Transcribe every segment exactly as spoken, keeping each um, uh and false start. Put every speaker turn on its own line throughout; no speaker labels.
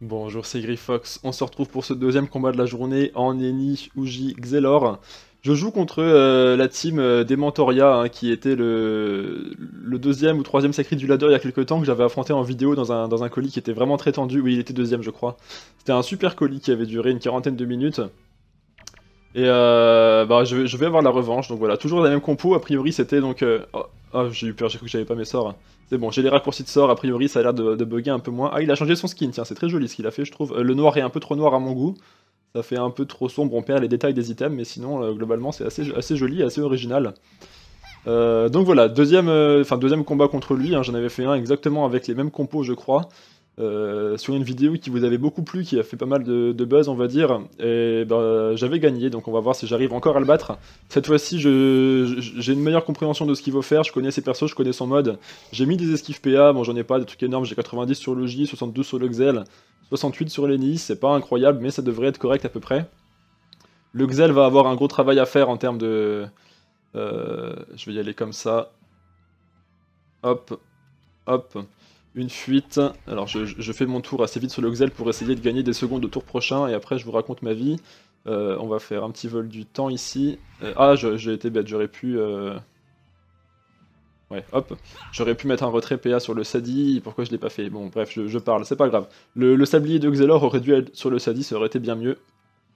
Bonjour, c'est Grifox. On se retrouve pour ce deuxième combat de la journée en Eni, Uji, Xelor. Je joue contre euh, la team euh, Dementoria, hein, qui était le, le deuxième ou troisième sacré du ladder il y a quelques temps, que j'avais affronté en vidéo dans un, dans un colis qui était vraiment très tendu. Oui, il était deuxième, je crois. C'était un super colis qui avait duré une quarantaine de minutes. Et euh, bah, je, vais- je vais avoir la revanche, donc voilà, toujours la même compo. A priori, c'était donc. euh, Oh, oh, j'ai eu peur, j'ai cru que j'avais pas mes sorts. C'est bon, j'ai les raccourcis de sorts, a priori, ça a l'air de, de bugger un peu moins. Ah, il a changé son skin, tiens, c'est très joli ce qu'il a fait, je trouve. Euh, le noir est un peu trop noir à mon goût. Ça fait un peu trop sombre, on perd les détails des items, mais sinon, euh, globalement, c'est assez, assez joli, assez original. Euh, donc voilà, deuxième, euh, enfin, deuxième combat contre lui, hein, j'en avais fait un exactement avec les mêmes compos, je crois. Euh, sur une vidéo qui vous avait beaucoup plu, qui a fait pas mal de, de buzz, on va dire, et ben, j'avais gagné, donc on va voir si j'arrive encore à le battre. Cette fois-ci, je- je- j'ai une meilleure compréhension de ce qu'il veut faire, je connais ses persos, je connais son mode. J'ai mis des esquives P A, bon j'en ai pas des trucs énormes, j'ai quatre-vingt-dix sur le J, soixante-douze sur le Xel, soixante-huit sur l'Eni, c'est pas incroyable, mais ça devrait être correct à peu près. Le Xel va avoir un gros travail à faire en termes de... euh, je vais y aller comme ça. Hop, hop. Une fuite. Alors je, je fais mon tour assez vite sur le Xel pour essayer de gagner des secondes au tour prochain et après je vous raconte ma vie. Euh, on va faire un petit vol du temps ici. Euh, ah, je- j'ai été bête, j'aurais pu... euh, Ouais, hop. J'aurais pu mettre un retrait P A sur le Sadi, pourquoi je l'ai pas fait? Bon, bref, je, je parle, c'est pas grave. Le, le sablier de Xelor aurait dû être sur le Sadi, ça aurait été bien mieux.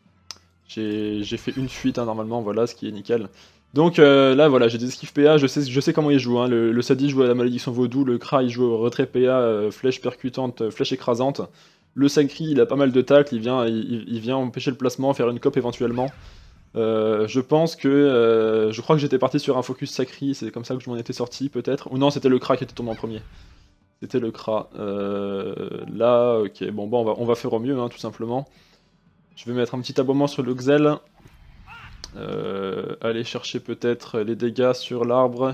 J'ai j'ai fait une fuite, hein, normalement, voilà, ce qui est nickel. Donc euh, là, voilà, j'ai des esquives P A, je sais, je sais comment il joue. Hein. Le, le Sadi joue à la malédiction vaudou, le Kra il joue au retrait P A, euh, flèche percutante, euh, flèche écrasante. Le Sakri il a pas mal de tacles, il vient, il, il vient empêcher le placement, faire une cope éventuellement. Euh, je pense que. euh, je crois que j'étais parti sur un focus Sakri, c'est comme ça que je m'en étais sorti peut-être. Ou non, c'était le Kra qui était tombé en premier. C'était le Kra. Euh, là, ok, bon, bon on, va, on va faire au mieux, hein, tout simplement. Je vais mettre un petit aboiement sur le Xel. Euh, aller chercher peut-être les dégâts sur l'arbre.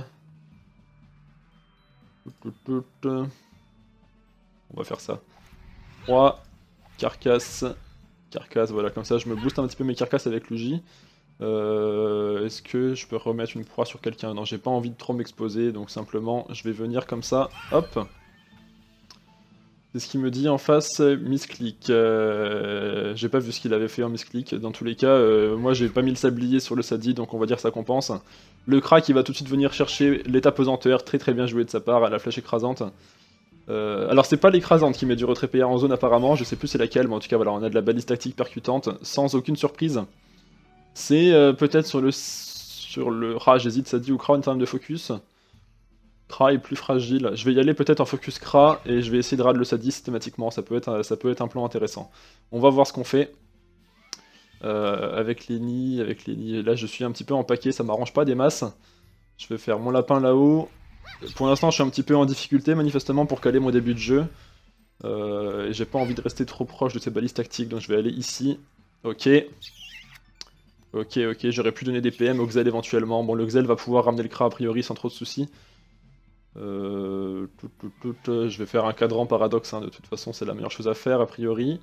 On va faire ça. trois, carcasse, carcasse, voilà, comme ça je me booste un petit peu mes carcasses avec l'Uji. Euh, Est-ce que je peux remettre une proie sur quelqu'un? Non, j'ai pas envie de trop m'exposer, donc simplement je vais venir comme ça, hop. C'est ce qu'il me dit en face, misclick. Euh, j'ai pas vu ce qu'il avait fait en misclick. Dans tous les cas, euh, moi j'ai pas mis le sablier sur le Sadi, donc on va dire ça compense. Le crack, il va tout de suite venir chercher l'état pesanteur, très très bien joué de sa part, à la flèche écrasante. Euh, alors c'est pas l'écrasante qui met du retrait P A en zone apparemment, je sais plus c'est laquelle, mais en tout cas voilà, on a de la balise tactique percutante, sans aucune surprise. C'est euh, peut-être sur le... sur le... Ah, j'hésite, Sadi ou Kra en termes de focus. Kra est plus fragile. Je vais y aller peut-être en focus Kra et je vais essayer de rad le Sadi systématiquement, ça peut, être, ça peut être un plan intéressant. On va voir ce qu'on fait. Euh, avec Lenny, avec Lenny, là je suis un petit peu en paquet, ça m'arrange pas des masses. Je vais faire mon lapin là-haut. Pour l'instant je suis un petit peu en difficulté manifestement pour caler mon début de jeu. Euh, et j'ai pas envie de rester trop proche de ces balises tactiques, donc je vais aller ici. Ok. Ok, ok, j'aurais pu donner des P M au Xel éventuellement. Bon, le Xel va pouvoir ramener le Kra a priori sans trop de soucis. Euh, tout, tout, tout, euh, je vais faire un cadran paradoxe, hein, de toute façon c'est la meilleure chose à faire a priori.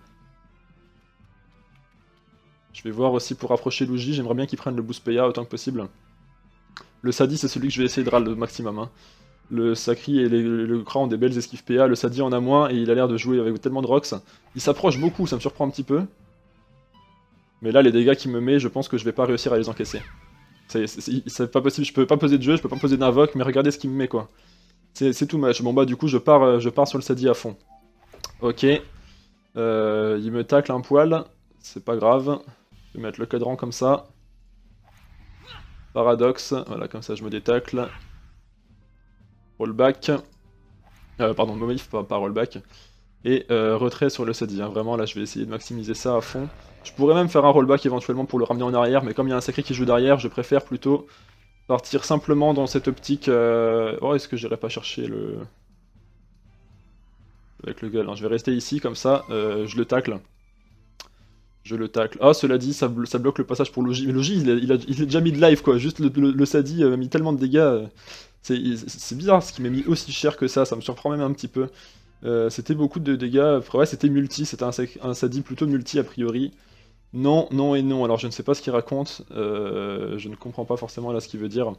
Je vais voir aussi pour rapprocher Luigi, j'aimerais bien qu'il prenne le boost P A autant que possible. Le Sadi c'est celui que je vais essayer de râler le maximum. Hein. Le Sakri et les- le, le Kra ont des belles esquives P A, le Sadi en a moins et il a l'air de jouer avec tellement de rocks. Il s'approche beaucoup, ça me surprend un petit peu. Mais là les dégâts qu'il me met, je pense que je vais pas réussir à les encaisser. C'est pas possible, je peux pas poser de jeu, je peux pas poser d'invoque, mais regardez ce qu'il me met quoi. C'est tout match. Bon bah du coup je pars, euh, je pars sur le Sadi à fond. Ok. Euh, il me tacle un poil, c'est pas grave. Je vais mettre le cadran comme ça. Paradoxe, voilà comme ça je me détacle. Rollback. Euh, pardon, Momif, pas, pas rollback. Et euh, retrait sur le Sadi, hein. Vraiment là je vais essayer de maximiser ça à fond. Je pourrais même faire un rollback éventuellement pour le ramener en arrière, mais comme il y a un sacré qui joue derrière, je préfère plutôt partir simplement dans cette optique... Euh... Oh, est-ce que j'irai pas chercher le... Avec le gueule, hein. Je vais rester ici, comme ça, euh, je le tacle. Je le tacle. Ah, cela dit, ça, blo ça bloque le passage pour Logi. Mais Logi, il a, il, a, il a déjà mis de live, quoi. Juste le, le, le Sadi m'a mis tellement de dégâts. euh, C'est bizarre ce qui m'a mis aussi cher que ça. Ça me surprend même un petit peu. Euh, c'était beaucoup de dégâts. Après, ouais, c'était multi. C'était un, un Sadi plutôt multi, a priori. Non, non et non. Alors, je ne sais pas ce qu'il raconte. Euh, je ne comprends pas forcément là ce qu'il veut dire.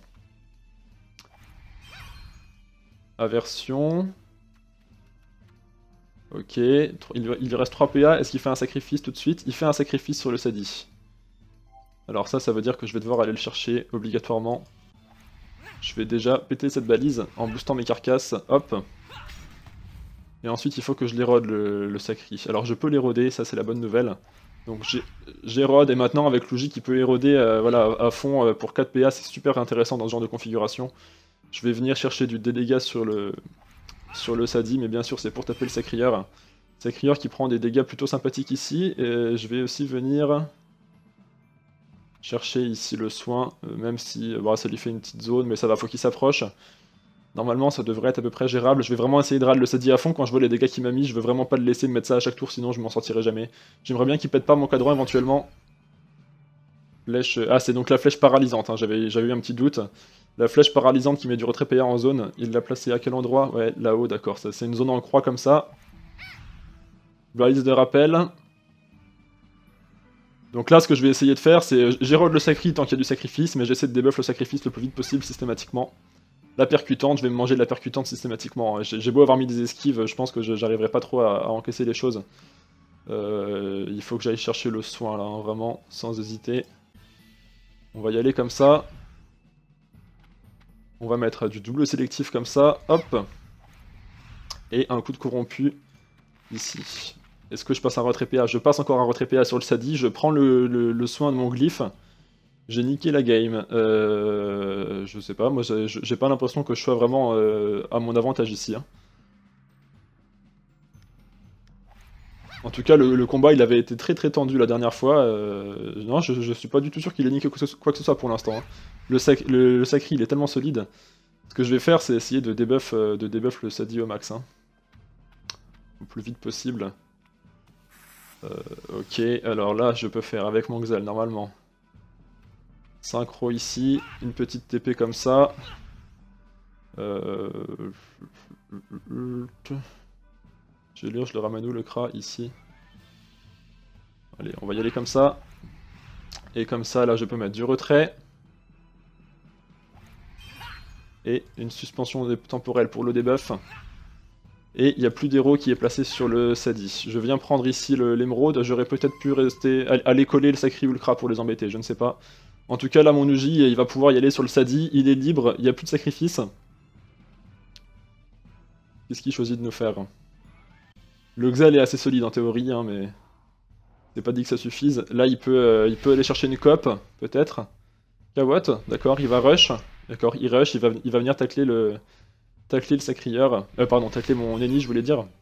Aversion. Ok, il, il lui reste trois P A, est-ce qu'il fait un sacrifice tout de suite? Il fait un sacrifice sur le Sadi. Alors ça, ça veut dire que je vais devoir aller le chercher obligatoirement. Je vais déjà péter cette balise en boostant mes carcasses, hop. Et ensuite il faut que je l'érode le, le sacri. Alors je peux l'éroder, ça c'est la bonne nouvelle. Donc j'érode et maintenant avec Luigi qui peut éroder euh, voilà, à fond euh, pour quatre P A, c'est super intéressant dans ce genre de configuration. Je vais venir chercher du dégâts sur le, sur le Sadi, mais bien sûr c'est pour taper le sacrieur. Sacrieur qui prend des dégâts plutôt sympathiques ici, et je vais aussi venir chercher ici le soin, euh, même si bon, ça lui fait une petite zone, mais ça va, faut qu'il s'approche. Normalement ça devrait être à peu près gérable, je vais vraiment essayer de rad le Sadi à fond quand je vois les dégâts qu'il m'a mis, je veux vraiment pas le laisser me mettre ça à chaque tour sinon je m'en sortirai jamais. J'aimerais bien qu'il pète pas mon cadran éventuellement. Flèche... Ah c'est donc la flèche paralysante, hein. J'avais eu un petit doute. La flèche paralysante qui met du retrait P A en zone, il l'a placée à quel endroit? Ouais, là-haut, d'accord, c'est une zone en croix comme ça. Balise de rappel. Donc là ce que je vais essayer de faire c'est, j'érode le sacri tant qu'il y a du sacrifice, mais j'essaie de débuff le sacrifice le plus vite possible systématiquement. La percutante, je vais me manger de la percutante systématiquement. J'ai beau avoir mis des esquives, je pense que j'arriverai pas trop à, à encaisser les choses. Euh, il faut que j'aille chercher le soin là, hein, vraiment, sans hésiter. On va y aller comme ça. On va mettre du double sélectif comme ça, hop. Et un coup de corrompu ici. Est-ce que je passe un retrait P A? Je passe encore un retrait P A sur le Sadi, je prends le, le, le soin de mon glyphe. J'ai niqué la game. Euh, je sais pas, moi j'ai pas l'impression que je sois vraiment euh, à mon avantage ici. Hein. En tout cas, le, le combat il avait été très très tendu la dernière fois. Euh, non, je, je suis pas du tout sûr qu'il ait niqué quoi que ce soit pour l'instant. Hein. Le, sac, le, le sacri il est tellement solide. Ce que je vais faire, c'est essayer de debuff, euh, de debuff le Sadi au max. Hein. Le plus vite possible. Euh, ok, alors là, je peux faire avec mon Xel normalement. Synchro ici, une petite T P comme ça. Euh... Je vais lire, je le ramène où le Kra? Ici. Allez, on va y aller comme ça. Et comme ça, là, je peux mettre du retrait. Et une suspension temporelle pour le debuff. Et il n'y a plus d'héros qui est placé sur le Sadi. Je viens prendre ici l'émeraude, j'aurais peut-être pu rester aller coller le Sacri ou le Kra pour les embêter, je ne sais pas. En tout cas là mon Uji il va pouvoir y aller sur le Sadi, il est libre, il n'y a plus de sacrifice. Qu'est-ce qu'il choisit de nous faire? Le Xel est assez solide en théorie, hein, mais c'est pas dit que ça suffise. Là il peut, euh, il peut aller chercher une coop, peut-être. Kawat, d'accord, il va rush. D'accord, il rush, il va, il va venir tacler le... Tacler le sacrieur. Euh, pardon, tacler mon ennemi, je voulais dire.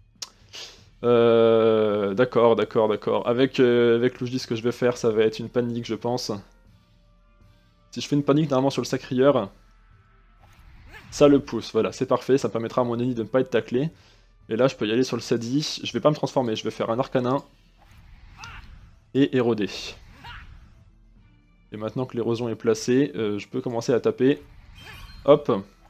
Euh, d'accord, d'accord, d'accord. Avec, euh, avec Luigi, ce que je vais faire, ça va être une panique, je pense. Si je fais une panique normalement sur le sacrieur, ça le pousse. Voilà, c'est parfait, ça permettra à mon ennemi de ne pas être taclé. Et là, je peux y aller sur le Sadi. Je vais pas me transformer, je vais faire un arcanin. Et éroder. Et maintenant que l'érosion est placée, euh, je peux commencer à taper. Hop.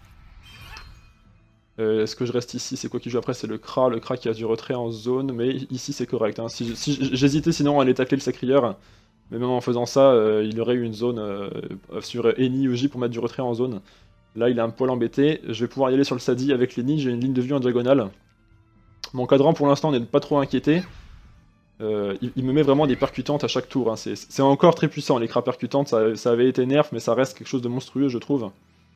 Euh, Est-ce que je reste ici? C'est quoi qui joue après? C'est le Kra, le Kra qui a du retrait en zone, mais ici c'est correct. Hein. Si, si j'hésitais sinon à aller tacler le sacrieur, mais même en faisant ça, euh, il aurait eu une zone euh, sur Eni ou J pour mettre du retrait en zone. Là il est un poil embêté, je vais pouvoir y aller sur le Sadi avec l'Eni, j'ai une ligne de vue en diagonale. Mon cadran pour l'instant n'est pas trop inquiété. Euh, il, il me met vraiment des percutantes à chaque tour, hein. C'est encore très puissant les Kra percutantes, ça, ça avait été nerf mais ça reste quelque chose de monstrueux je trouve.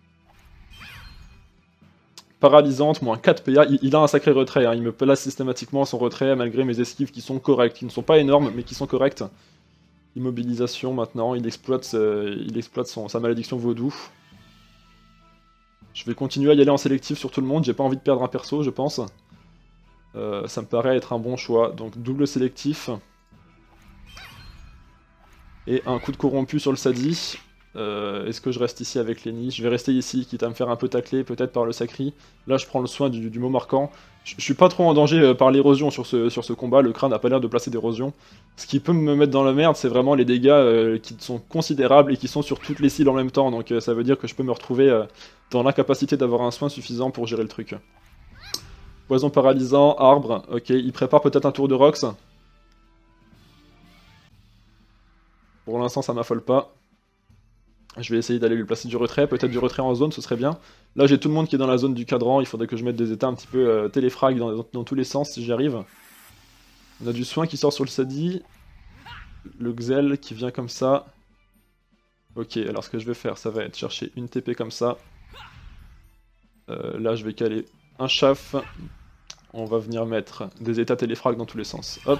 Paralysante, moins quatre P A, il, il a un sacré retrait, hein. Il me place systématiquement son retrait malgré mes esquives qui sont correctes, qui ne sont pas énormes mais qui sont correctes. Immobilisation maintenant, il exploite, euh, il exploite son, sa malédiction vaudou. Je vais continuer à y aller en sélectif sur tout le monde, j'ai pas envie de perdre un perso je pense. Euh, ça me paraît être un bon choix, donc double sélectif. Et un coup de corrompu sur le Sadi. Euh, Est-ce que je reste ici avec Lenny? Je vais rester ici, quitte à me faire un peu tacler, peut-être par le Sacri. Là, je prends le soin du, du mot marquant. Je, je suis pas trop en danger euh, par l'érosion sur ce, sur ce combat, le crâne n'a pas l'air de placer d'érosion. Ce qui peut me mettre dans la merde, c'est vraiment les dégâts euh, qui sont considérables et qui sont sur toutes les cibles en même temps, donc euh, ça veut dire que je peux me retrouver euh, dans l'incapacité d'avoir un soin suffisant pour gérer le truc. Poison paralysant, arbre, ok, il prépare peut-être un tour de Rox. Pour l'instant, ça m'affole pas. Je vais essayer d'aller lui placer du retrait, peut-être du retrait en zone, ce serait bien. Là j'ai tout le monde qui est dans la zone du cadran, il faudrait que je mette des états un petit peu euh, téléfrag dans, dans, dans tous les sens si j'y arrive. On a du soin qui sort sur le Sadi. Le Xel qui vient comme ça. Ok, alors ce que je vais faire, ça va être chercher une T P comme ça. Euh, là je vais caler un chaf. On va venir mettre des états téléfrag dans tous les sens. Hop.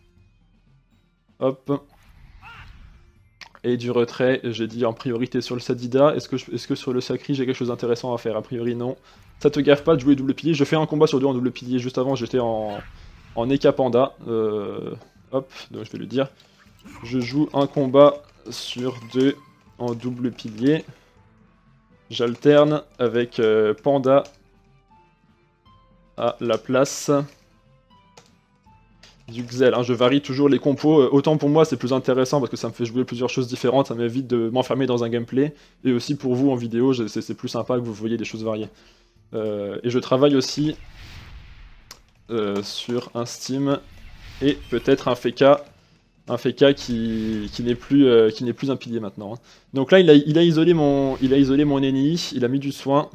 Hop. Et du retrait, j'ai dit en priorité sur le Sadida. Est-ce que, je, est-ce que sur le Sacri j'ai quelque chose d'intéressant à faire? A priori non. Ça te gaffe pas de jouer double pilier. Je fais un combat sur deux en double pilier. Juste avant j'étais en, en Eka Panda. Euh, hop, donc je vais lui dire. Je joue un combat sur deux en double pilier. J'alterne avec euh, Panda à la place du Xel, hein. Je varie toujours les compos, autant pour moi c'est plus intéressant parce que ça me fait jouer plusieurs choses différentes, ça m'évite de m'enfermer dans un gameplay, et aussi pour vous en vidéo, c'est plus sympa que vous voyez des choses variées. Euh, et je travaille aussi euh, sur un Steam et peut-être un Feka, un Feka qui, qui n'est plus, euh, qui n'est plus un pilier maintenant. Hein. Donc là il a, il a isolé mon, il a isolé mon ennemi, il a mis du soin.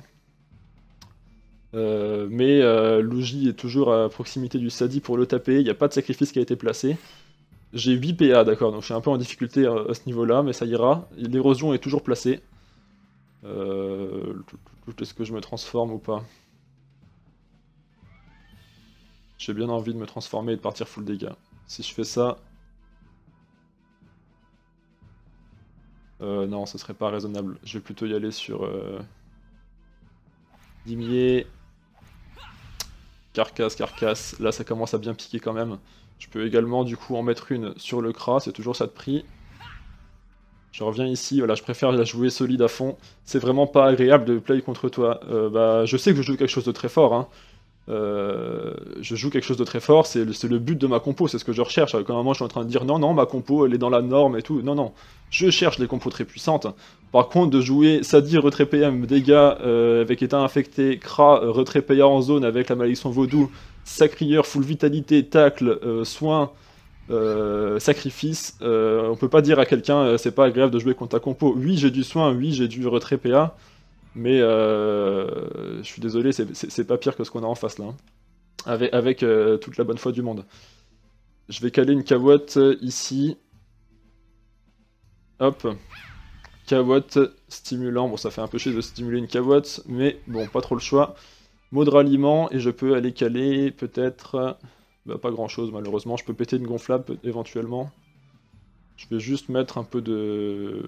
Euh, mais euh, Luigi est toujours à proximité du Sadi pour le taper, il n'y a pas de sacrifice qui a été placé. J'ai huit P A, d'accord, donc je suis un peu en difficulté à, à ce niveau-là, mais ça ira. L'érosion est toujours placée. Euh, Est-ce que je me transforme ou pas? J'ai bien envie de me transformer et de partir full dégâts. Si je fais ça... Euh, non, ce serait pas raisonnable. Je vais plutôt y aller sur... Euh... Dimier... Carcasse, carcasse, là ça commence à bien piquer quand même. Je peux également du coup en mettre une sur le Kra, c'est toujours ça de prix. Je reviens ici, voilà, je préfère la jouer solide à fond. C'est vraiment pas agréable de play contre toi. Euh, bah, je sais que je joue quelque chose de très fort, hein. Euh, je joue quelque chose de très fort, c'est le, le but de ma compo, c'est ce que je recherche. Quand un moment je suis en train de dire non, non, ma compo elle est dans la norme et tout. Non, non, je cherche les compos très puissantes. Par contre, de jouer Sadi, retrait P M, dégâts euh, avec état infecté, Kra, euh, retrait P A en zone avec la malédiction vaudou, Sacrieur, full vitalité, tacle, euh, soin, euh, sacrifice. Euh, on peut pas dire à quelqu'un euh, c'est pas agréable de jouer contre ta compo. Oui, j'ai du soin, oui, j'ai du retrait P A. Mais euh, je suis désolé, c'est pas pire que ce qu'on a en face là. Hein. Avec, avec euh, toute la bonne foi du monde. Je vais caler une Kawotte ici. Hop. Kawotte, stimulant. Bon, ça fait un peu chier de stimuler une Kawotte, mais bon, pas trop le choix. Mot de ralliement, et je peux aller caler peut-être... Bah, pas grand chose malheureusement. Je peux péter une gonflable éventuellement. Je vais juste mettre un peu de...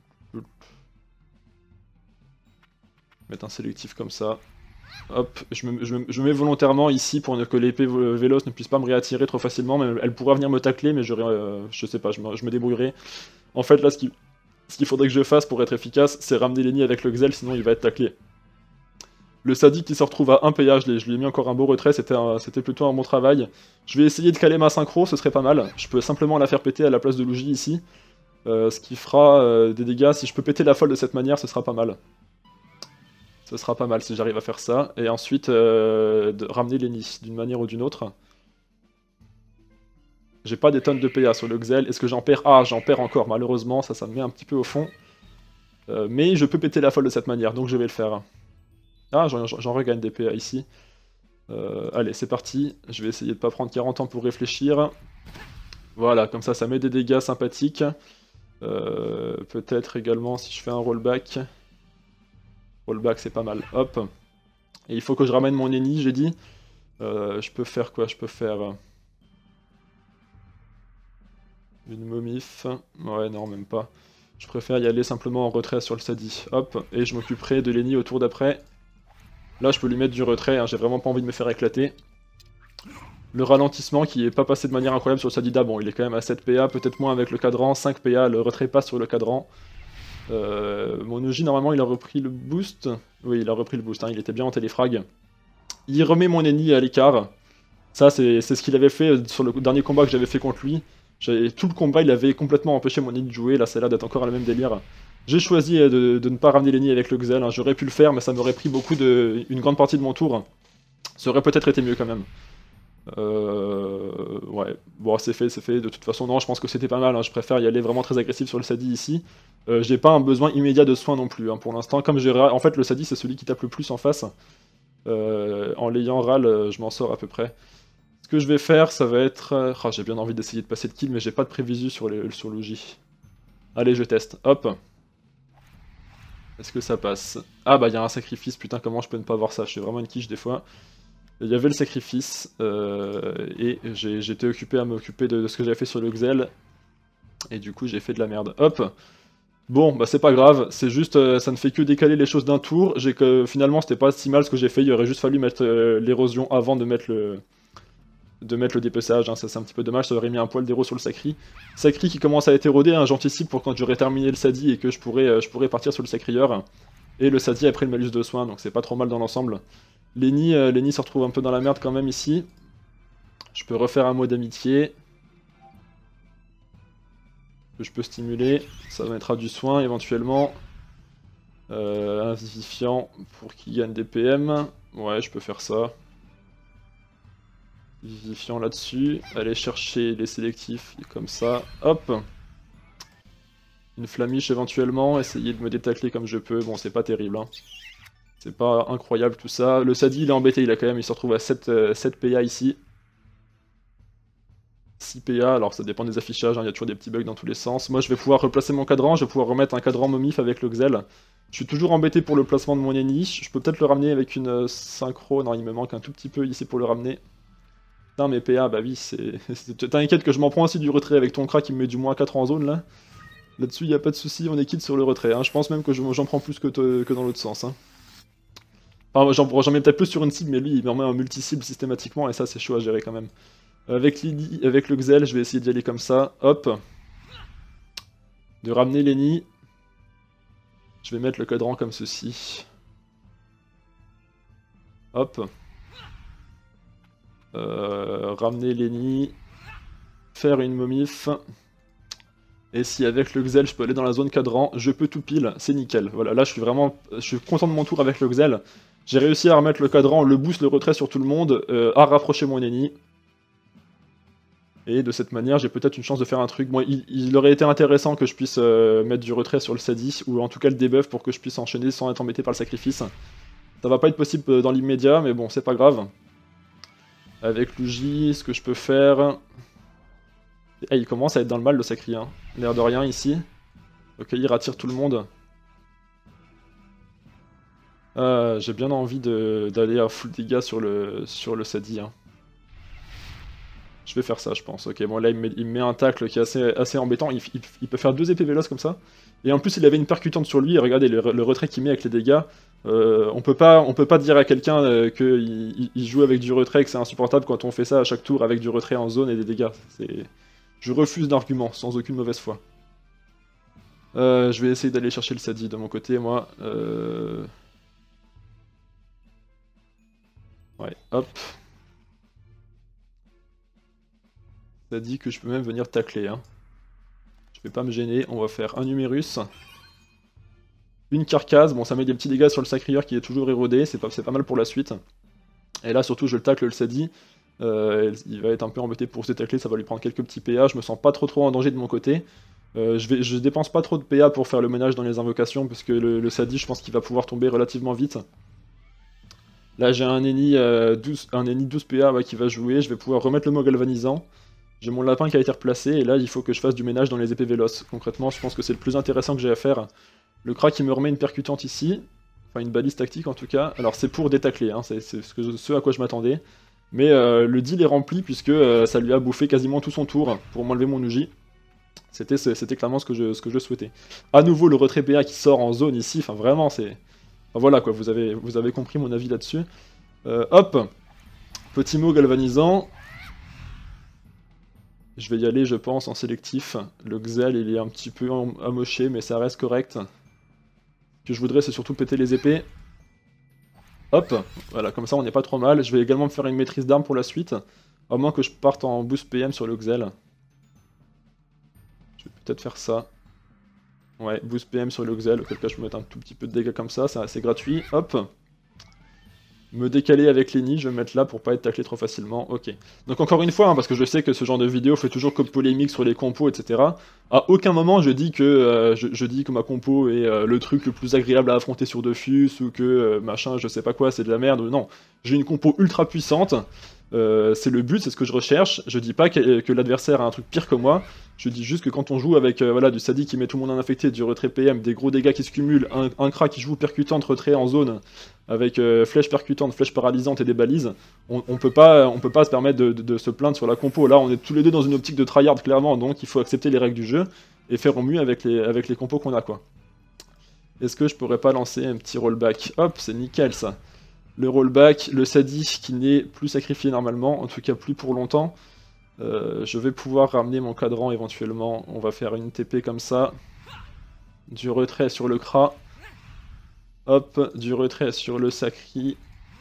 Mettre un sélectif comme ça. Hop, je me, je, me, je me mets volontairement ici pour ne, que l'épée Véloce ne puisse pas me réattirer trop facilement. Mais elle pourra venir me tacler, mais euh, je sais pas, je me, je me débrouillerai. En fait, là, ce qu'il ce qu'il faudrait que je fasse pour être efficace, c'est ramener l'ennemi avec le Xel, sinon il va être taclé. Le Sadi qui se retrouve à un P A, je lui ai mis encore un beau retrait, c'était plutôt un bon travail. Je vais essayer de caler ma synchro, ce serait pas mal. Je peux simplement la faire péter à la place de Luigi ici. Euh, ce qui fera euh, des dégâts. Si je peux péter la folle de cette manière, ce sera pas mal. Ce sera pas mal si j'arrive à faire ça. Et ensuite, euh, de ramener Lenny d'une manière ou d'une autre. J'ai pas des tonnes de P A sur le Xel. Est-ce que j'en perds? Ah, j'en perds encore, malheureusement. Ça, ça me met un petit peu au fond. Euh, mais je peux péter la folle de cette manière, donc je vais le faire. Ah, j'en regagne des P A ici. Euh, allez, c'est parti. Je vais essayer de pas prendre quarante ans pour réfléchir. Voilà, comme ça, ça met des dégâts sympathiques. Euh, Peut-être également si je fais un rollback. Rollback, c'est pas mal. Hop. Et il faut que je ramène mon ennemi, j'ai dit. Euh, je peux faire quoi? Je peux faire... Une momif. Ouais, non, même pas. Je préfère y aller simplement en retrait sur le Sadi. Hop. Et je m'occuperai de l'ennemi au tour d'après. Là, je peux lui mettre du retrait. Hein. J'ai vraiment pas envie de me faire éclater. Le ralentissement qui est pas passé de manière incroyable sur le Sadida. Bon, il est quand même à sept P A, peut-être moins avec le cadran. cinq P A, le retrait passe sur le cadran. Euh, mon Uji, normalement, il a repris le boost. Oui, il a repris le boost, hein, il était bien en téléfrag. Il remet mon ennemi à l'écart. Ça, c'est ce qu'il avait fait sur le dernier combat que j'avais fait contre lui. Tout le combat, il avait complètement empêché mon ennemi de jouer. Là, ça a l'air d'être encore le même délire. J'ai choisi de, de ne pas ramener l'ennemi avec le Xel. Hein. J'aurais pu le faire, mais ça m'aurait pris beaucoup de... une grande partie de mon tour. Ça aurait peut-être été mieux quand même. Euh... Ouais, bon, c'est fait, c'est fait. De toute façon, non, je pense que c'était pas mal. Hein. Je préfère y aller vraiment très agressif sur le Sadi ici. Euh, j'ai pas un besoin immédiat de soins non plus, hein, pour l'instant. Comme j'ai... En fait, le Sadi, c'est celui qui tape le plus en face. Euh, en l'ayant râle, euh, je m'en sors à peu près. Ce que je vais faire, ça va être... euh, Oh, j'ai bien envie d'essayer de passer de kill, mais j'ai pas de prévisu sur, les... sur l'O-J. Allez, je teste. Hop. Est-ce que ça passe? Ah bah, il y a un sacrifice. Putain, comment je peux ne pas voir ça? Je suis vraiment une quiche des fois. Il y avait le sacrifice, euh, et j'étais occupé à m'occuper de, de ce que j'avais fait sur le Xel. Et du coup, j'ai fait de la merde. Hop. Bon, bah c'est pas grave, c'est juste, euh, ça ne fait que décaler les choses d'un tour. J'ai que finalement, c'était pas si mal ce que j'ai fait. Il aurait juste fallu mettre euh, l'érosion avant de mettre le de mettre le dépeçage, hein. Ça c'est un petit peu dommage, ça aurait mis un poil d'héros sur le Sacri. Sacri qui commence à être érodé, hein, j'anticipe pour quand j'aurai terminé le Sadi et que je pourrais, euh, je pourrais partir sur le Sacrieur. Et le Sadi après le malus de soin, donc c'est pas trop mal dans l'ensemble. Lenny, euh, Lenny se retrouve un peu dans la merde quand même ici. Je peux refaire un mot d'amitié. Que je peux stimuler, ça mettra du soin éventuellement. Euh, un vivifiant pour qu'il gagne des P M. Ouais, je peux faire ça. Vivifiant là-dessus. Aller chercher les sélectifs comme ça. Hop. Une flamiche éventuellement. Essayer de me détacler comme je peux. Bon, c'est pas terrible, hein. C'est pas incroyable tout ça. Le Sadi, il est embêté. Il a quand même, il se retrouve à sept, euh, sept P A ici. six P A, alors ça dépend des affichages, hein, il y a toujours des petits bugs dans tous les sens. Moi je vais pouvoir replacer mon cadran, je vais pouvoir remettre un cadran momif avec le Xel. Je suis toujours embêté pour le placement de mon ennemi, je peux peut-être le ramener avec une euh, synchro, non il me manque un tout petit peu ici pour le ramener. Putain mes P A, bah oui, c'est... T'inquiète que je m'en prends aussi du retrait avec ton crack qui me met du moins quatre en zone là. Là-dessus il n'y a pas de souci, on est quitte sur le retrait, hein. Je pense même que j'en prends plus que, que dans l'autre sens. Hein. Enfin j'en mets peut-être plus sur une cible, mais lui il m'en met un multi-cible systématiquement et ça c'est chaud à gérer quand même. Avec Lily, avec le Xel, je vais essayer d'y aller comme ça, hop. De ramener Lenny. Je vais mettre le cadran comme ceci. Hop. Euh, ramener Lenny. Faire une momif. Et si avec le Xel je peux aller dans la zone cadran, je peux tout pile, c'est nickel. Voilà, là je suis vraiment je suis content de mon tour avec le Xel. J'ai réussi à remettre le cadran, le boost, le retrait sur tout le monde, euh, à rapprocher mon ennemi. Et de cette manière, j'ai peut-être une chance de faire un truc. Bon, il, il aurait été intéressant que je puisse euh, mettre du retrait sur le Sadi, ou en tout cas le debuff pour que je puisse enchaîner sans être embêté par le sacrifice. Ça va pas être possible dans l'immédiat, mais bon, c'est pas grave. Avec Luigi, ce que je peux faire... Ah, il commence à être dans le mal, le Sacri, hein. L'air de rien, ici. Ok, il rattire tout le monde. Euh, j'ai bien envie d'aller à full dégâts sur le, sur le Sadi, hein. Je vais faire ça, je pense. Ok, bon là, il me met, il me met un tacle qui est assez, assez embêtant. Il, il, il peut faire deux épées véloces comme ça. Et en plus, il avait une percutante sur lui. Et regardez, le, le retrait qu'il met avec les dégâts. Euh, on peut pas, on peut pas dire à quelqu'un euh, qu'il il joue avec du retrait, que c'est insupportable quand on fait ça à chaque tour avec du retrait en zone et des dégâts. Je refuse d'argument, sans aucune mauvaise foi. Euh, je vais essayer d'aller chercher le Sadi de mon côté, moi. Euh... Ouais, hop. Ça dit que je peux même venir tacler, hein. Je vais pas me gêner, on va faire un numérus. Une carcasse, bon ça met des petits dégâts sur le Sacrieur qui est toujours érodé, c'est pas, pas mal pour la suite. Et là surtout je le tacle le Sadi, euh, il va être un peu embêté pour se tacler, ça va lui prendre quelques petits P A, je me sens pas trop trop en danger de mon côté. Euh, je, vais, je dépense pas trop de P A pour faire le ménage dans les invocations, parce que le, le Sadi je pense qu'il va pouvoir tomber relativement vite. Là j'ai un ennemi, euh, douze, un ennemi douze P A ouais, qui va jouer, je vais pouvoir remettre le mot galvanisant. J'ai mon lapin qui a été replacé, et là il faut que je fasse du ménage dans les épées véloces. Concrètement, je pense que c'est le plus intéressant que j'ai à faire. Le crack il me remet une percutante ici, enfin une balise tactique en tout cas. Alors c'est pour détacler, hein, c'est ce, ce à quoi je m'attendais. Mais euh, le deal est rempli puisque euh, ça lui a bouffé quasiment tout son tour pour m'enlever mon Uji. C'était clairement ce que, je, ce que je souhaitais. A nouveau le retrait P A qui sort en zone ici, enfin vraiment c'est... Enfin voilà quoi, vous avez, vous avez compris mon avis là-dessus. Euh, hop, petit mot galvanisant. Je vais y aller, je pense, en sélectif. Le Xel, il est un petit peu amoché, mais ça reste correct. Ce que je voudrais, c'est surtout péter les épées. Hop, voilà, comme ça on n'est pas trop mal. Je vais également me faire une maîtrise d'armes pour la suite. À moins que je parte en boost P M sur le Xel. Je vais peut-être faire ça. Ouais, boost P M sur le Xel, auquel cas je peux mettre un tout petit peu de dégâts comme ça, c'est assez gratuit. Hop. Me décaler avec Lenny, je vais me mettre là pour pas être taclé trop facilement, ok. Donc encore une fois, hein, parce que je sais que ce genre de vidéo fait toujours comme polémique sur les compos, et cetera. À aucun moment je dis que, euh, je, je dis que ma compo est euh, le truc le plus agréable à affronter sur Dofus, ou que euh, machin, je sais pas quoi, c'est de la merde, non. J'ai une compo ultra puissante, euh, c'est le but, c'est ce que je recherche. Je dis pas que, que l'adversaire a un truc pire que moi, je dis juste que quand on joue avec euh, voilà, du Sadi qui met tout le monde en infecté, du retrait P M, des gros dégâts qui se cumulent, un, un Kra qui joue percutante, retrait en zone, avec euh, flèche percutante, flèche paralysante et des balises, on, on peut pas, on peut pas se permettre de, de, de se plaindre sur la compo. Là, on est tous les deux dans une optique de tryhard, clairement, donc il faut accepter les règles du jeu et faire au mieux avec les, avec les compos qu'on a, quoi. Est-ce que je pourrais pas lancer un petit rollback? Hop, c'est nickel, ça. Le rollback, le Sadi qui n'est plus sacrifié normalement, en tout cas plus pour longtemps. Euh, je vais pouvoir ramener mon cadran éventuellement. On va faire une T P comme ça. Du retrait sur le Kra. Hop, du retrait sur le Sacri.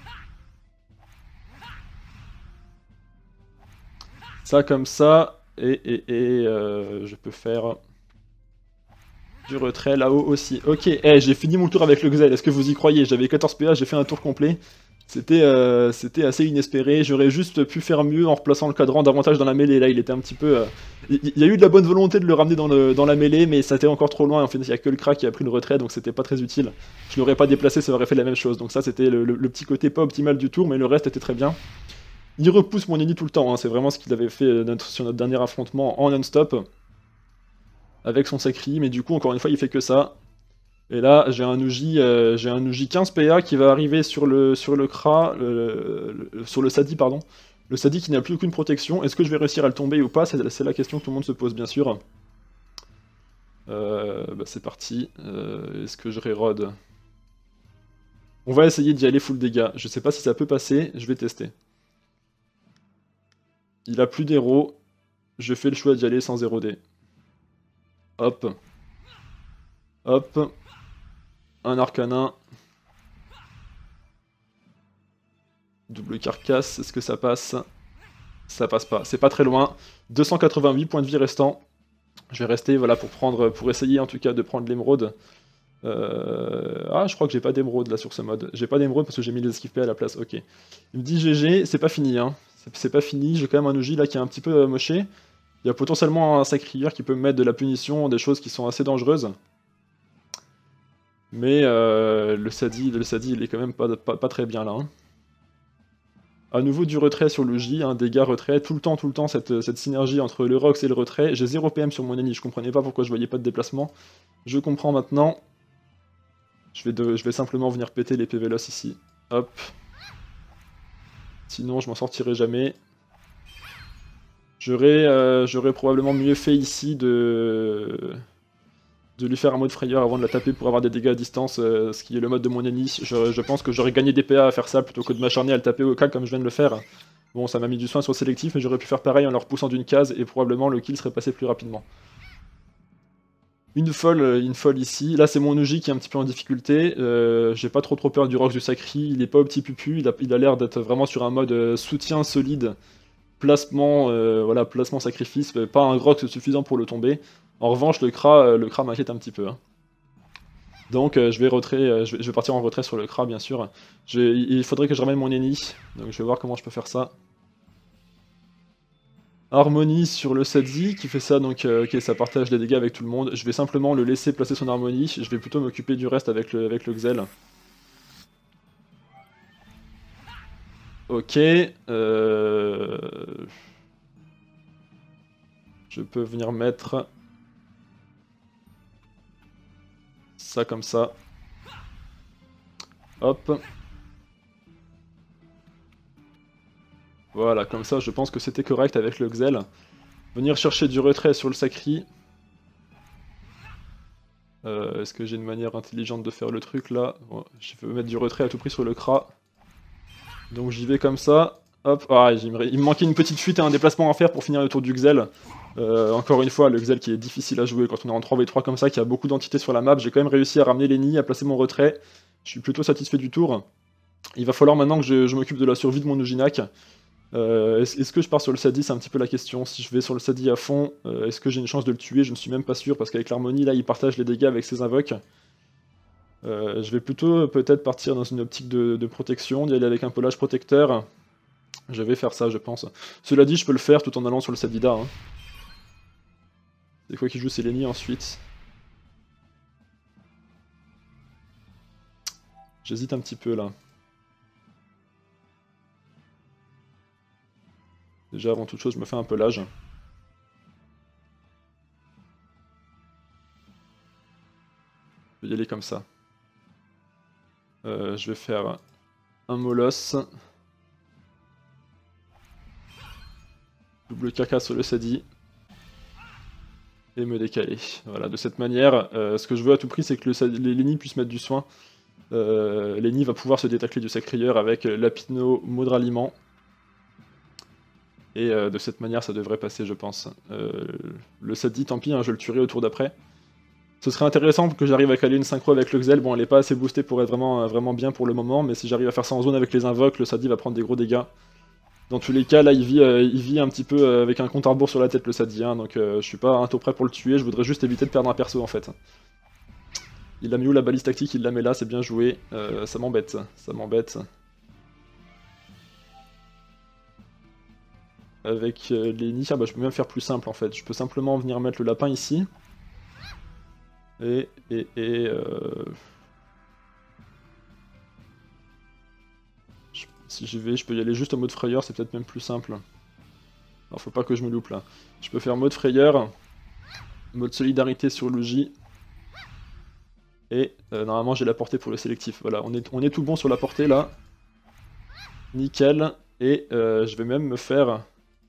Ça comme ça. Et, et, et euh, je peux faire du retrait là-haut aussi. Ok, hey, j'ai fini mon tour avec le Xel. Est-ce que vous y croyez? J'avais quatorze P A, j'ai fait un tour complet. C'était euh, c'était assez inespéré, j'aurais juste pu faire mieux en replaçant le cadran davantage dans la mêlée, là il était un petit peu... Euh... Il y, y a eu de la bonne volonté de le ramener dans, le, dans la mêlée, mais ça était encore trop loin, en fait il n'y a que le Kra qui a pris le retrait, donc c'était pas très utile. Je l'aurais pas déplacé, ça aurait fait la même chose, donc ça c'était le, le, le petit côté pas optimal du tour, mais le reste était très bien. Il repousse mon ennemi tout le temps, hein. C'est vraiment ce qu'il avait fait notre, sur notre dernier affrontement en non-stop, avec son Sacri, mais du coup encore une fois il fait que ça. Et là, j'ai un Uji, euh, j'ai un Uji quinze P A qui va arriver sur le sur le Kra, le, le, sur le Sadi, pardon. Le Sadi qui n'a plus aucune protection. Est-ce que je vais réussir à le tomber ou pas? C'est la question que tout le monde se pose, bien sûr. Euh, bah c'est parti. Euh, Est-ce que je rérode? On va essayer d'y aller full dégâts. Je sais pas si ça peut passer, je vais tester. Il a plus d'héros. Je fais le choix d'y aller sans zéro D. Hop. Hop. Un arcanin. Double carcasse, est-ce que ça passe? Ça passe pas, c'est pas très loin. deux cent quatre-vingt-huit points de vie restants. Je vais rester voilà, pour, prendre, pour essayer en tout cas de prendre l'émeraude. Euh... Ah, je crois que j'ai pas d'émeraude là sur ce mode. J'ai pas d'émeraude parce que j'ai mis les esquives P à la place, ok. Il me dit G G, c'est pas fini, hein. C'est pas fini, j'ai quand même un Uji là qui est un petit peu moché. Il y a potentiellement un sacrieur qui peut me mettre de la punition, des choses qui sont assez dangereuses. Mais euh, le Sadi, le Sadi, il est quand même pas, pas, pas très bien là. Hein. A nouveau du retrait sur le J, hein, dégâts retrait, tout le temps, tout le temps, cette, cette synergie entre le Rox et le retrait. J'ai zéro P M sur mon ennemi, je comprenais pas pourquoi je voyais pas de déplacement. Je comprends maintenant. Je vais, de, je vais simplement venir péter les P Vélos ici. Hop. Sinon, je m'en sortirai jamais. J'aurais euh, probablement mieux fait ici de... de lui faire un mode frayeur avant de la taper pour avoir des dégâts à distance, euh, ce qui est le mode de mon ennemi. Je, je pense que j'aurais gagné des P A à faire ça plutôt que de m'acharner à le taper au cas comme je viens de le faire. Bon, ça m'a mis du soin sur le sélectif, mais j'aurais pu faire pareil en le repoussant d'une case et probablement le kill serait passé plus rapidement. Une folle, une folle ici. Là, c'est mon Uji qui est un petit peu en difficulté. Euh, J'ai pas trop trop peur du Rox du Sacri. Il est pas au petit pupu. Il a il a l'air d'être vraiment sur un mode euh, soutien solide. Placement, euh, voilà, placement sacrifice. Pas un Rox suffisant pour le tomber. En revanche, le Kra, le Kra m'inquiète un petit peu. Hein. Donc euh, je, vais retrait, euh, je, vais, je vais partir en retrait sur le Kra, bien sûr. Je, il faudrait que je ramène mon ennemi. Donc je vais voir comment je peux faire ça. Harmonie sur le Sadi, qui fait ça, donc euh, ok, ça partage les dégâts avec tout le monde. Je vais simplement le laisser placer son harmonie, je vais plutôt m'occuper du reste avec le, avec le Xel. Ok, euh... je peux venir mettre ça comme ça. Hop. Voilà, comme ça je pense que c'était correct avec le Xel. Venir chercher du retrait sur le Sacri. Euh, Est-ce que j'ai une manière intelligente de faire le truc là? Bon, je veux mettre du retrait à tout prix sur le Kra. Donc j'y vais comme ça. Hop, ah, il me manquait une petite fuite et un déplacement à faire pour finir le tour du Xel. Euh, encore une fois, le Xel qui est difficile à jouer quand on est en trois v trois comme ça, qui a beaucoup d'entités sur la map. J'ai quand même réussi à ramener Lenny, à placer mon retrait. Je suis plutôt satisfait du tour. Il va falloir maintenant que je, je m'occupe de la survie de mon Ujinak. Euh, Est-ce est que je pars sur le Sadi? C'est un petit peu la question. Si je vais sur le Sadi à fond, euh, est-ce que j'ai une chance de le tuer? Je ne suis même pas sûr, parce qu'avec l'harmonie, là, il partage les dégâts avec ses invoques. Euh, je vais plutôt peut-être partir dans une optique de, de protection, d'y aller avec un pelage protecteur. Je vais faire ça, je pense. Cela dit, je peux le faire tout en allant sur le Sadida. Hein. C'est quoi qui joue Seleni ensuite? J'hésite un petit peu là. Déjà, avant toute chose, je me fais un pelage. Je vais y aller comme ça. Euh, je vais faire un molosse. Double caca sur le Sadi. Et me décaler. Voilà, de cette manière, euh, ce que je veux à tout prix, c'est que le, les Lenny puissent mettre du soin. Euh, Lenny va pouvoir se détacler du Sacrieur avec Lapino, mot de ralliement. Et euh, de cette manière, ça devrait passer, je pense. Euh, le Sadi, tant pis, hein, je le tuerai au tour d'après. Ce serait intéressant que j'arrive à caler une synchro avec le Xel. Bon, elle est pas assez boostée pour être vraiment, vraiment bien pour le moment, mais si j'arrive à faire ça en zone avec les invoques, le Sadi va prendre des gros dégâts. Dans tous les cas, là, il vit, euh, il vit un petit peu euh, avec un compte à rebours sur la tête, le Sadi, hein, donc euh, je suis pas un taux prêt pour le tuer, je voudrais juste éviter de perdre un perso, en fait. Il a mis où la balise tactique, il la met là, c'est bien joué. Euh, ça m'embête, ça m'embête. Avec euh, les nids, ah bah je peux même faire plus simple, en fait. Je peux simplement venir mettre le lapin ici. Et, et, et... Euh... Je, si j'y vais, je peux y aller juste en mode frayeur, c'est peut-être même plus simple. Alors faut pas que je me loupe là. Je peux faire mode frayeur, mode solidarité sur Luigi. Et euh, normalement j'ai la portée pour le sélectif. Voilà, on est, on est tout bon sur la portée là. Nickel. Et euh, je vais même me faire...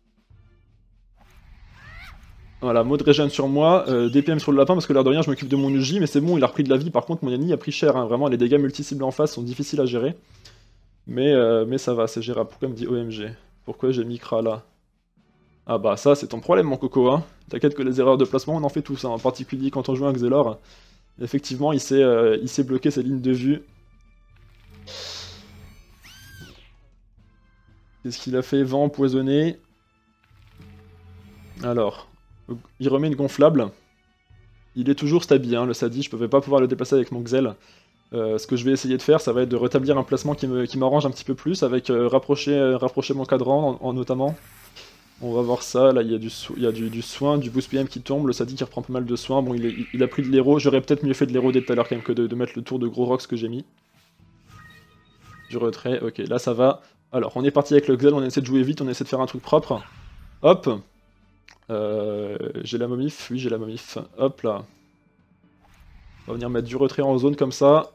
Voilà, mode régène sur moi, euh, D P M sur le lapin parce que l'air de rien je m'occupe de mon U J, mais c'est bon, il a repris de la vie. Par contre mon ennemi a pris cher, hein. Vraiment les dégâts multi-cibles en face sont difficiles à gérer. Mais, euh, mais ça va, c'est gérable. Pourquoi il me dit O M G? Pourquoi j'ai mis Kra là? Ah bah ça c'est ton problème mon coco, hein. T'inquiète que les erreurs de placement on en fait tous, hein. En particulier quand on joue un Xelor. Effectivement il s'est euh, il s'est bloqué sa ligne de vue. Qu'est-ce qu'il a fait? Vent empoisonné. Alors, il remet une gonflable. Il est toujours stabi, hein, le Sadi, je ne vais pas pouvoir le déplacer avec mon Xel. Euh, ce que je vais essayer de faire, ça va être de rétablir un placement qui m'arrange un petit peu plus, avec euh, rapprocher, euh, rapprocher mon cadran, en, en notamment. On va voir ça, là il y a, du, so il y a du, du soin, du boost P M qui tombe, le Sadi qui reprend pas mal de soin. Bon, il, est, il a pris de l'héros, j'aurais peut-être mieux fait de l'héros dès tout à l'heure quand même que de, de mettre le tour de gros rocks que j'ai mis. Du retrait, ok, là ça va. Alors, on est parti avec le Xel, on essaie de jouer vite, on essaie de faire un truc propre. Hop. Euh, j'ai la momif, oui j'ai la momif. Hop là. On va venir mettre du retrait en zone comme ça.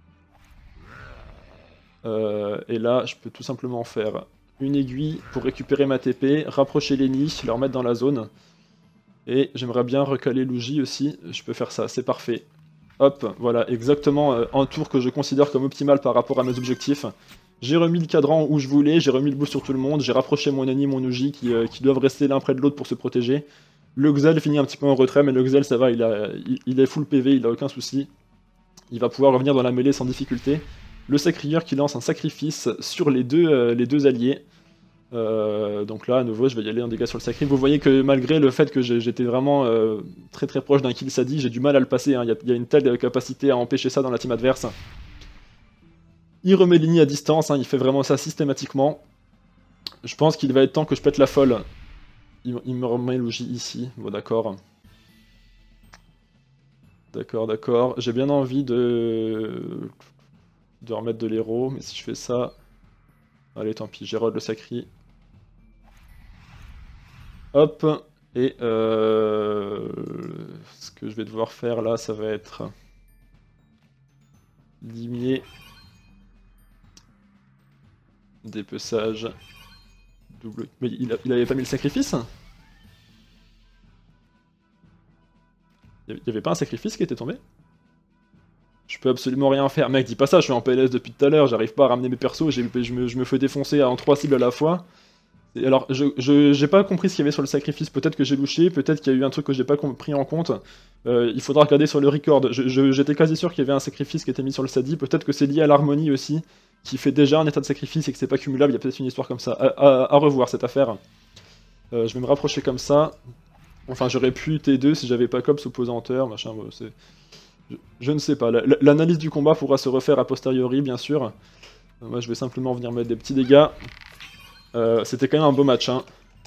Euh, et là, je peux tout simplement faire une aiguille pour récupérer ma T P, rapprocher les nids, leur mettre dans la zone. Et j'aimerais bien recaler Luigi aussi, je peux faire ça, c'est parfait. Hop, voilà, exactement euh, un tour que je considère comme optimal par rapport à mes objectifs. J'ai remis le cadran où je voulais, j'ai remis le boost sur tout le monde, j'ai rapproché mon Annie et mon Uji qui, euh, qui doivent rester l'un près de l'autre pour se protéger. Le Xel finit un petit peu en retrait, mais le Xel ça va, il, a, il, il est full P V, il a aucun souci. Il va pouvoir revenir dans la mêlée sans difficulté. Le Sacrieur qui lance un sacrifice sur les deux, euh, les deux alliés. Euh, donc là, à nouveau, je vais y aller en dégâts sur le Sacri. Vous voyez que malgré le fait que j'étais vraiment euh, très très proche d'un kill Sadi, j'ai du mal à le passer. Hein. Il, y a, il y a une telle capacité à empêcher ça dans la team adverse. Il remet Lini à distance, hein, il fait vraiment ça systématiquement. Je pense qu'il va être temps que je pète la folle. Il, il me remet Luigi ici, bon d'accord. D'accord, d'accord. J'ai bien envie de... de remettre de l'héros, mais si je fais ça... Allez, tant pis, j'érode le Sacri. Hop, et euh... ce que je vais devoir faire là, ça va être... Limier... Dépeçage... Double... Mais il, a... il avait pas mis le sacrifice? Il y avait pas un sacrifice qui était tombé? Je peux absolument rien faire. Mec, dis pas ça, je suis en P L S depuis tout à l'heure, j'arrive pas à ramener mes persos, je me, je me fais défoncer en trois cibles à la fois. Et alors, je j'ai pas compris ce qu'il y avait sur le sacrifice, peut-être que j'ai louché, peut-être qu'il y a eu un truc que j'ai pas pris en compte. Euh, il faudra regarder sur le record. J'étais quasi sûr qu'il y avait un sacrifice qui était mis sur le Sadi, peut-être que c'est lié à l'harmonie aussi, qui fait déjà un état de sacrifice et que c'est pas cumulable, il y a peut-être une histoire comme ça. À, à, à revoir cette affaire. Euh, je vais me rapprocher comme ça. Enfin, j'aurais pu T deux si j'avais pas Cops ou Pesanteur, machin, bon, c'est... je, je ne sais pas. L'analyse du combat pourra se refaire a posteriori, bien sûr. Euh, moi, je vais simplement venir mettre des petits dégâts. Euh, C'était quand même un beau match, hein.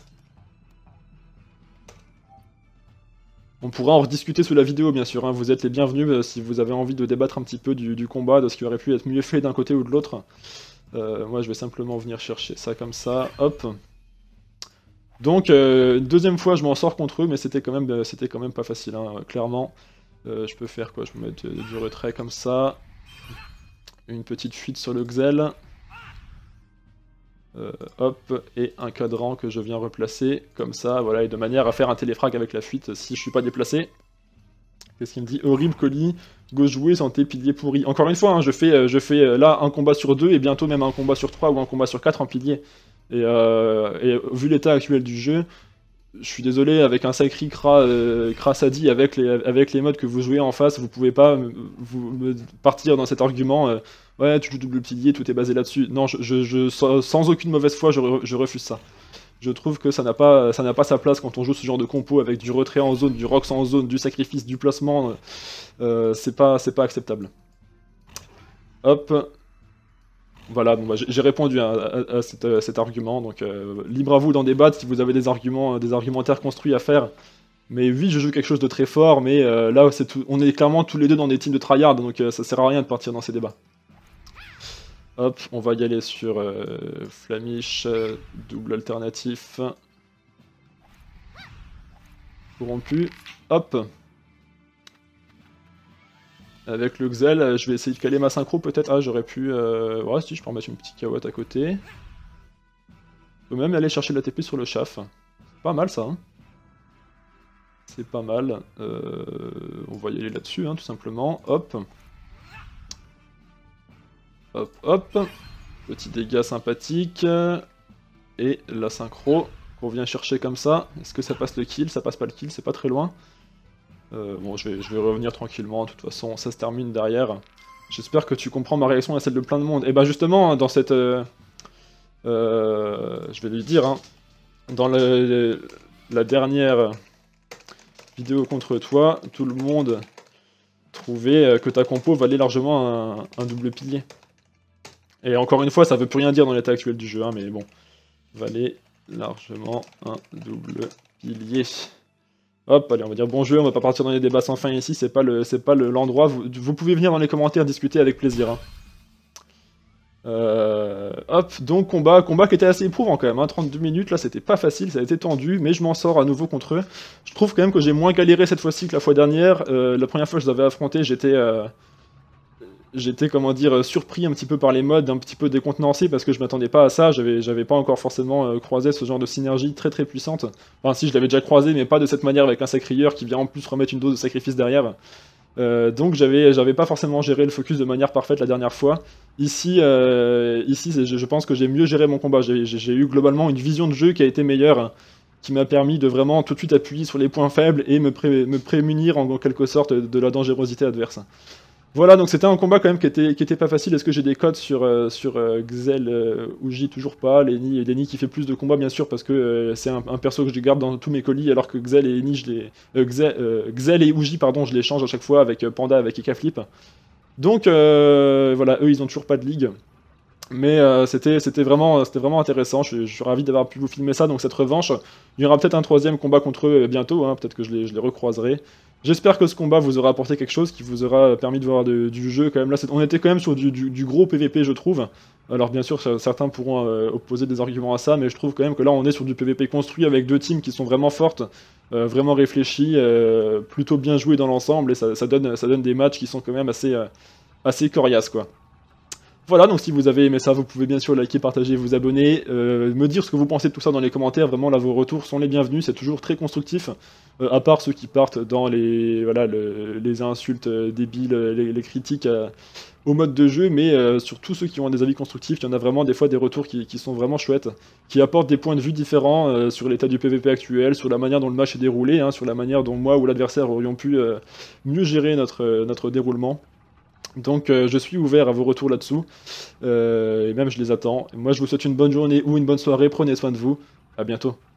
On pourra en rediscuter sous la vidéo, bien sûr, hein. Vous êtes les bienvenus euh, si vous avez envie de débattre un petit peu du, du combat, de ce qui aurait pu être mieux fait d'un côté ou de l'autre. Euh, moi, je vais simplement venir chercher ça comme ça, hop. Donc, euh, deuxième fois, je m'en sors contre eux, mais c'était quand même, euh, c'était quand même pas facile, hein, clairement. Euh, je peux faire quoi? Je peux mettre euh, du retrait comme ça. Une petite fuite sur le Xel. Euh, hop, et un cadran que je viens replacer, comme ça, voilà, et de manière à faire un téléfrag avec la fuite si je suis pas déplacé. Qu'est-ce qu'il me dit? Horrible colis, gauche joué, santé, pilier pourri. Encore une fois, hein, je fais, euh, je fais euh, là un combat sur deux, et bientôt même un combat sur trois ou un combat sur quatre en pilier. Et, euh, et vu l'état actuel du jeu, je suis désolé, avec un sacré Kra, euh, Kra Sadi, avec les, avec les modes que vous jouez en face, vous pouvez pas me, vous, me partir dans cet argument, euh, ouais, tu joues double pilier, tout est basé là-dessus. Non, je, je, je, sans, sans aucune mauvaise foi, je, je refuse ça. Je trouve que ça n'a pas, ça n'a pas sa place quand on joue ce genre de compo avec du retrait en zone, du rox en zone, du sacrifice, du placement. Euh, c'est pas, c'est pas acceptable. Hop. Voilà, bon, bah, j'ai répondu à, à, à, cet, à, cet argument, donc euh, libre à vous d'en débattre si vous avez des arguments, des argumentaires construits à faire. Mais oui, je joue quelque chose de très fort, mais euh, là, c'est tout, on est clairement tous les deux dans des teams de tryhard, donc euh, ça sert à rien de partir dans ces débats. Hop, on va y aller sur euh, Flamish, euh, double alternatif. Corrompu, hop. Avec le Xel, je vais essayer de caler ma synchro peut-être. Ah, j'aurais pu... Euh... Ouais, si, je peux en mettre une petite Kawatt à côté. Je peux même aller chercher la T P sur le chaf. C'est pas mal ça, hein. C'est pas mal. Euh... On va y aller là-dessus, hein, tout simplement. Hop. Hop, hop. Petit dégât sympathique. Et la synchro qu'on vient chercher comme ça. Est-ce que ça passe le kill? Ça passe pas le kill, c'est pas très loin. Euh, bon, je vais, je vais revenir tranquillement, de toute façon, ça se termine derrière. J'espère que tu comprends ma réaction à celle de plein de monde. Et bah justement, dans cette... Euh, euh, je vais lui dire, hein, dans le, le, la dernière vidéo contre toi, tout le monde trouvait que ta compo valait largement un, un double pilier. Et encore une fois, ça veut plus rien dire dans l'état actuel du jeu, hein, mais bon. Valait largement un double pilier. Hop, allez, on va dire bon jeu, on va pas partir dans les débats sans fin ici, c'est pas le, c'est pas l'endroit. Vous, vous pouvez venir dans les commentaires discuter avec plaisir. Hein. Euh, hop, donc combat, combat qui était assez éprouvant quand même. Hein, trente-deux minutes, là, c'était pas facile, ça a été tendu, mais je m'en sors à nouveau contre eux. Je trouve quand même que j'ai moins galéré cette fois-ci que la fois dernière. Euh, la première fois que je les avais affrontés, j'étais, euh, j'étais comment dire, surpris un petit peu par les modes, un petit peu décontenancé parce que je m'attendais pas à ça. J'avais, j'avais pas encore forcément euh, croisé ce genre de synergie très très puissante. Enfin, si je l'avais déjà croisé, mais pas de cette manière avec un sacrieur qui vient en plus remettre une dose de sacrifice derrière. Euh, donc j'avais, j'avais pas forcément géré le focus de manière parfaite la dernière fois. Ici, euh, ici, je, je pense que j'ai mieux géré mon combat. J'ai eu globalement une vision de jeu qui a été meilleure, qui m'a permis de vraiment tout de suite appuyer sur les points faibles et me, pré, me prémunir en quelque sorte de la dangerosité adverse. Voilà, donc c'était un combat quand même qui était, qui était pas facile. Est-ce que j'ai des codes sur, euh, sur euh, Xel euh, ou J? Toujours pas. Lenny, Lenny qui fait plus de combats bien sûr parce que euh, c'est un, un perso que je garde dans tous mes colis alors que Xel et Lenny, je les, euh, Xel, euh, Xel et Uji, pardon, je les change à chaque fois avec euh, Panda, avec Ekaflip. Donc euh, voilà, eux ils ont toujours pas de ligue. Mais euh, c'était vraiment, vraiment intéressant, je, je suis ravi d'avoir pu vous filmer ça, donc cette revanche, il y aura peut-être un troisième combat contre eux bientôt, hein, peut-être que je les, je les recroiserai. J'espère que ce combat vous aura apporté quelque chose, qui vous aura permis de voir de, du jeu quand même. Là, on était quand même sur du, du, du gros P V P, je trouve. Alors bien sûr, certains pourront euh, opposer des arguments à ça, mais je trouve quand même que là, on est sur du P V P construit avec deux teams qui sont vraiment fortes, euh, vraiment réfléchies, euh, plutôt bien jouées dans l'ensemble, et ça, ça, donne, ça donne des matchs qui sont quand même assez, euh, assez coriaces, quoi. Voilà, donc si vous avez aimé ça, vous pouvez bien sûr liker, partager, vous abonner, euh, me dire ce que vous pensez de tout ça dans les commentaires. Vraiment, là, vos retours sont les bienvenus, c'est toujours très constructif, euh, à part ceux qui partent dans les, voilà, le, les insultes euh, débiles, les, les critiques euh, au mode de jeu, mais euh, sur tous ceux qui ont des avis constructifs, il y en a vraiment des fois des retours qui, qui sont vraiment chouettes, qui apportent des points de vue différents euh, sur l'état du P V P actuel, sur la manière dont le match est déroulé, hein, sur la manière dont moi ou l'adversaire aurions pu euh, mieux gérer notre, euh, notre déroulement. Donc euh, je suis ouvert à vos retours là-dessous, euh, et même je les attends. Moi je vous souhaite une bonne journée ou une bonne soirée, prenez soin de vous, à bientôt.